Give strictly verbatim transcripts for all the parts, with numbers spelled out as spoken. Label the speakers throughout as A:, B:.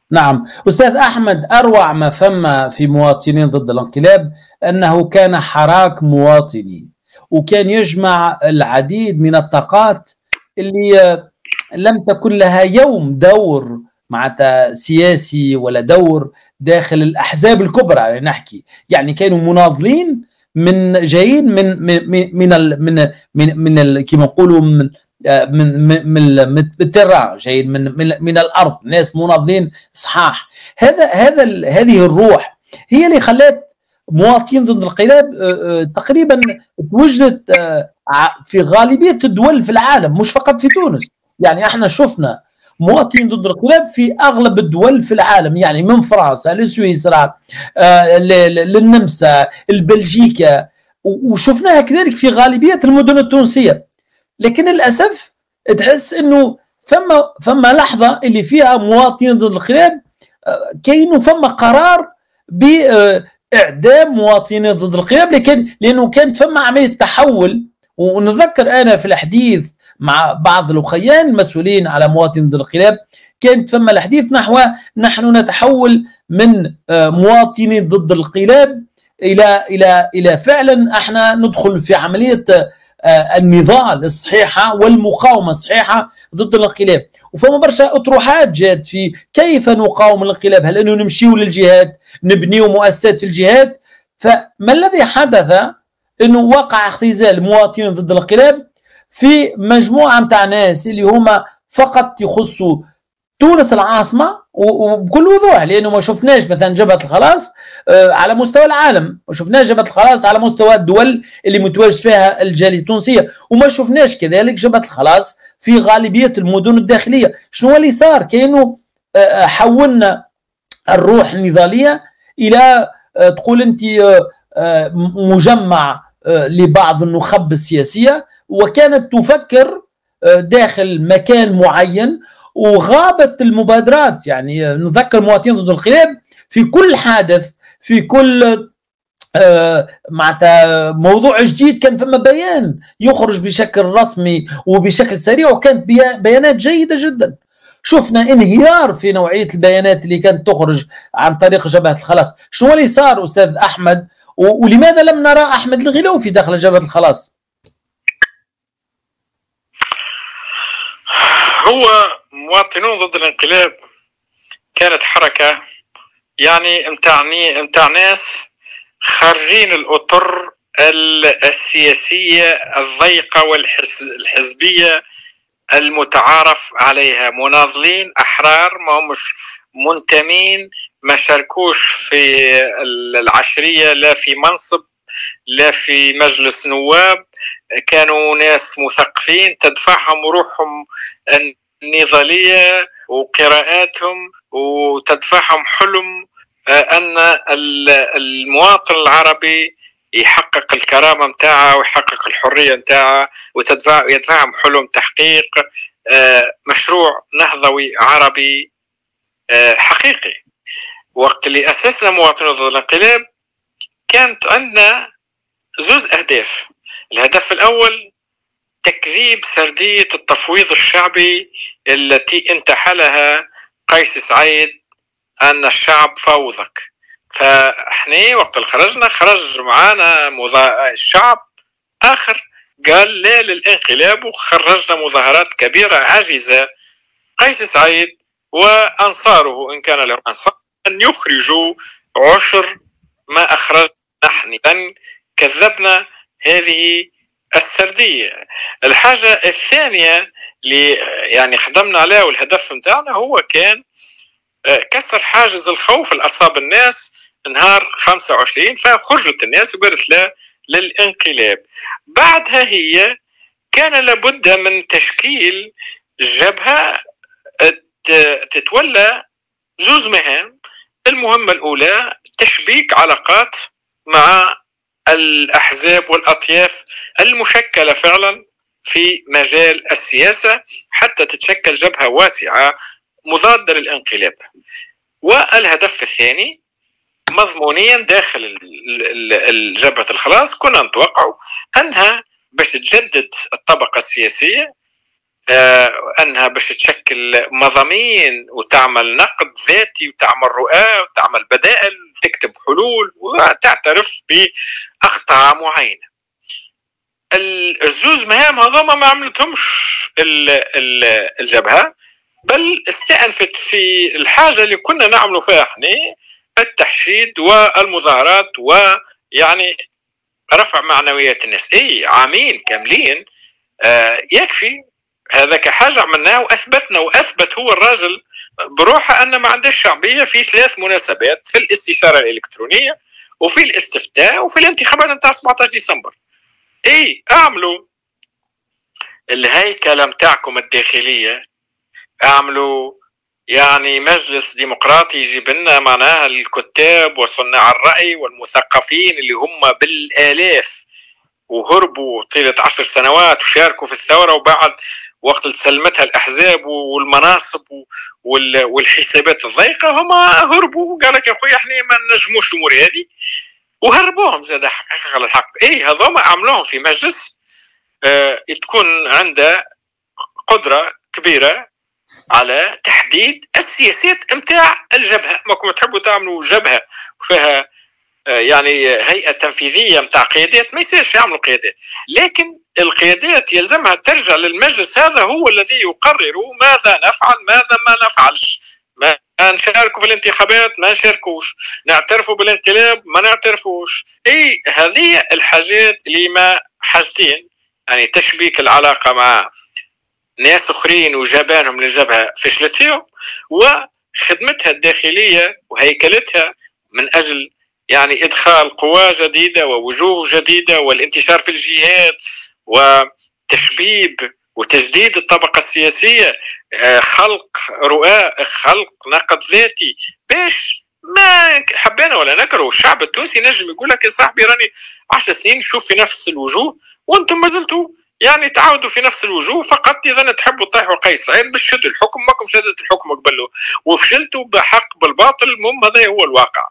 A: نعم أستاذ أحمد، أروع ما فما في مواطنين ضد الانقلاب أنه كان حراك مواطني، وكان يجمع العديد من الطاقات اللي لم تكن لها يوم دور معناتها سياسي ولا دور داخل الأحزاب الكبرى. يعني نحكي يعني كانوا مناضلين من جايين من من من ال من من, من كما نقولوا من من من من الترا، جايين من من من الارض، ناس مناضلين صحاح. هذا هذا هذه الروح هي اللي خلت مواطنين ضد الانقلاب تقريبا توجدت في غالبيه الدول في العالم، مش فقط في تونس. يعني احنا شفنا مواطنين ضد الانقلاب في اغلب الدول في العالم، يعني من فرنسا لسويسرا للنمسا لبلجيكا، وشفناها كذلك في غالبيه المدن التونسيه. لكن للاسف تحس انه فما فما لحظه اللي فيها مواطنين ضد الانقلاب كاين فما قرار باعدام مواطنين ضد الانقلاب، لكن لانه كانت فما عمليه تحول. ونتذكر انا في الحديث مع بعض الاخيان المسؤولين على مواطنين ضد الانقلاب كانت فما الحديث نحو نحن نتحول من مواطنين ضد الانقلاب الى الى الى فعلا احنا ندخل في عمليه النضال الصحيحه والمقاومه الصحيحه ضد الانقلاب. وفما برشا اطروحات جات في كيف نقاوم الانقلاب، هل انه نمشيو للجهاد، نبنيو مؤسسات في الجهاد. فما الذي حدث؟ انه وقع اختزال مواطنين ضد الانقلاب في مجموعه متاع ناس اللي هما فقط يخصوا تونس العاصمه، وبكل وضوح، لانه ما شفناش مثلا جبهه الخلاص على مستوى العالم، ما شفناش جبهه الخلاص على مستوى الدول اللي متواجد فيها الجاليه التونسيه، وما شفناش كذلك جبهه الخلاص في غالبيه المدن الداخليه. شنو اللي صار؟ كانه حولنا الروح النضاليه الى تقول انت مجمع لبعض النخب السياسيه، وكانت تفكر داخل مكان معين، وغابت المبادرات. يعني نذكر مواطنين ضد الانقلاب في كل حادث، في كل آه معناتها موضوع جديد كان فما بيان يخرج بشكل رسمي وبشكل سريع، وكانت بيانات جيدة جدا. شفنا انهيار في نوعية البيانات اللي كانت تخرج عن طريق جبهة الخلاص. شو اللي صار أستاذ أحمد؟ ولماذا لم نرى أحمد الغلوفي داخل جبهة الخلاص؟
B: هو مواطنون ضد الانقلاب كانت حركة يعني امتعني امتع ناس خارجين الأطر السياسية الضيقة والحزبية المتعارف عليها، مناضلين أحرار ما همش منتمين، ما شاركوش في العشرية لا في منصب لا في مجلس نواب، كانوا ناس مثقفين تدفعهم روحهم النضالية وقراءاتهم وتدفعهم حلم أن المواطن العربي يحقق الكرامة متاعه ويحقق الحرية متاعه، وتدفع يدفعهم حلم تحقيق مشروع نهضوي عربي حقيقي. وقت اللي أسسنا مواطنون ضد الانقلاب كانت عندنا زوز أهداف. الهدف الأول تكذيب سردية التفويض الشعبي التي انتحلها قيس سعيد أن الشعب فوضك. فاحنا وقت اللي خرجنا خرج معانا مضا... الشعب آخر قال لا للانقلاب، وخرجنا مظاهرات كبيرة عاجزة قيس سعيد وأنصاره إن كان لهم أنصار أن يخرجوا عشر ما أخرج نحن. إذن كذبنا هذه السردية. الحاجة الثانية اللي يعني خدمنا عليها والهدف متاعنا هو كان كسر حاجز الخوف اللي أصاب الناس نهار خمسة وعشرين، فخرجت الناس وقالت لا للانقلاب. بعدها هي كان لابد من تشكيل جبهة تتولى زوز مهام. المهمة الأولى تشبيك علاقات مع الأحزاب والأطياف المشكلة فعلا في مجال السياسة حتى تتشكل جبهة واسعة مضادة للانقلاب. والهدف الثاني مضمونيا داخل الجبهة الخلاص كنا نتوقع أنها باش تجدد الطبقة السياسية أنها باش تشكل مضامين وتعمل نقد ذاتي وتعمل رؤى وتعمل بدائل وتكتب حلول وتعترف بأخطاء معينة. الزوز مهام هذوما ما عملتهمش الجبهة، بل استأنفت في الحاجة اللي كنا نعملوا فيها احنا، التحشيد والمظاهرات ويعني رفع معنويات الناس. اي عامين كاملين آه يكفي هذا كحاجة عملناه وأثبتنا، وأثبت هو الراجل بروحه أن ما عندهش شعبية في ثلاث مناسبات، في الاستشارة الإلكترونية وفي الاستفتاء وفي الانتخابات نتاع سبعطاش ديسمبر. اي اعملوا الهيكلة متاعكم الداخلية، اعملوا يعني مجلس ديمقراطي يجيب لنا معناها الكتاب وصناع الرأي والمثقفين اللي هم بالآلاف وهربوا طيلة عشر سنوات وشاركوا في الثورة، وبعد وقت سلمتها الأحزاب والمناصب والحسابات الضيقة هم هربوا وقال لك يا أخوي احنا ما نجموش الأمور هذه، وهربوهم زاد حقيقة على الحق. إيه هذوما عملوهم في مجلس آه تكون عنده قدرة كبيرة على تحديد السياسات متاع الجبهة. ما كنتوا تحبوا تعملوا جبهة وفيها آه يعني هيئة تنفيذية متاع قيادات، ما يصيرش يعملوا قيادات، لكن القيادات يلزمها ترجع للمجلس، هذا هو الذي يقرر ماذا نفعل ماذا ما نفعلش، ما نشاركوا في الانتخابات ما نشاركوش، نعترفوا بالانقلاب ما نعترفوش. اي هذه الحاجات اللي ما حاجتين، يعني تشبيك العلاقة مع ناس اخرين وجبانهم للجبهة فشلت فيهم، وخدمتها الداخلية وهيكلتها من اجل يعني ادخال قوى جديدة ووجوه جديدة والانتشار في الجهات وتشبيب وتجديد الطبقة السياسية، خلق رؤى، خلق نقد ذاتي، باش ما حبينا ولا نكره الشعب التونسي نجم يقول لك يا صاحبي راني عشر سنين نشوف في نفس الوجوه وانتم ما زلتوا يعني تعاودوا في نفس الوجوه، فقط اذا تحبوا تطيحوا قيس سعيد باش تشدوا الحكم، ماكم شدت الحكم قبله وفشلتوا بحق بالباطل. المهم هذا هو الواقع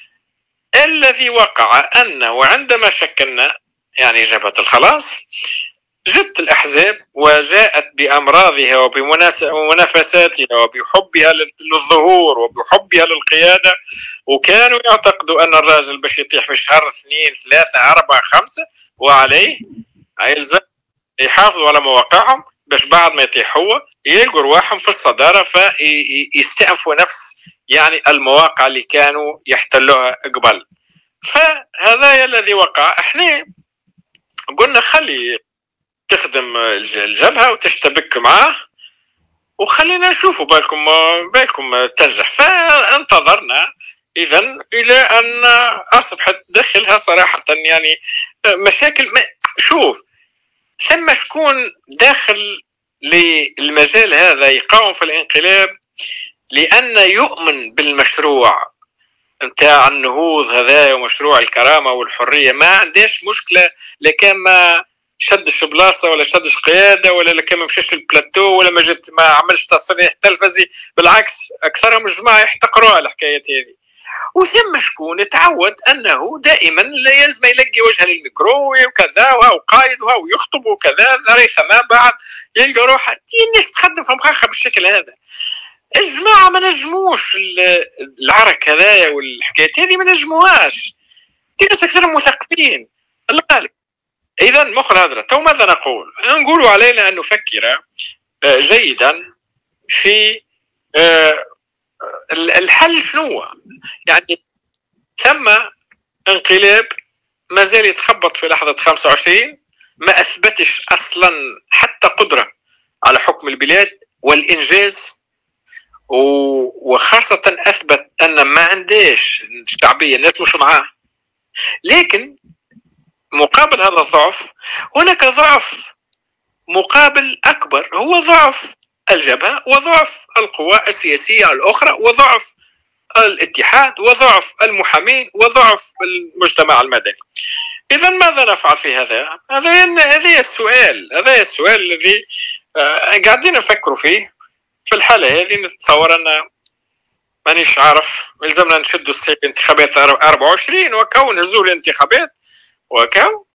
B: الذي وقع، انه عندما شكلنا يعني جبهة الخلاص جت الأحزاب وجاءت بأمراضها وبمنافساتها وبحبها للظهور وبحبها للقيادة، وكانوا يعتقدوا أن الراجل باش يطيح في شهر اثنين ثلاثة أربعة خمسة وعليه يلزم يحافظوا على مواقعهم باش بعد ما يطيح هو يلقوا رواحهم في الصدارة فيستأنفوا نفس يعني المواقع اللي كانوا يحتلوها قبل. فهذا الذي وقع. احنا قلنا خلي تخدم الجبهة وتشتبك معاه وخلينا نشوفوا بالكم بالكم تنجح. فانتظرنا إذا إلى أن أصبحت داخلها صراحة يعني مشاكل. شوف ثم شكون داخل للمجال هذا يقاوم في الانقلاب لأن يؤمن بالمشروع نتاع النهوض هذا ومشروع الكرامة والحرية، ما عندهاش مشكلة لكن ما شدش بلاصة ولا شدش قيادة ولا لكن ما مشيش البلاتو ولا ما جت ما عملش تصريح تلفزي، بالعكس أكثرهم الجماعة يحتقروها الحكاية هذه. وثم شكون تعود أنه دائما لا يلزم يلقي وجهه للميكرو وكذا وهو قايد وهو يخطب وكذا ريثما بعد يلقى روحه الناس تخدم في مخاخها بالشكل هذا. الجماعة ما نجموش العرك هذايا والحكايات هذه ما نجموهاش، دي ناس أكثر مثقفين الغالب. إذا مخ الهدرة تو ماذا نقول؟ نقول علينا أن نفكر جيدا في الحل شنو يعني. ثم انقلاب ما زال يتخبط في لحظة خمسة وعشرين، ما أثبتش أصلا حتى قدرة على حكم البلاد والإنجاز، وخاصة أثبت أن ما عندهش شعبية، الناس مش معاه. لكن مقابل هذا الضعف هناك ضعف مقابل أكبر، هو ضعف الجبهة وضعف القوى السياسية الأخرى وضعف الاتحاد وضعف المحامين وضعف المجتمع المدني. إذا ماذا نفعل في هذا؟ هذا هذا السؤال هذا السؤال الذي قاعدين نفكروا فيه. في الحالة هذه نتصور أن مانيش عارف يلزمنا نشدوا الانتخابات أربعة وعشرين وكون نهزوا الانتخابات وكون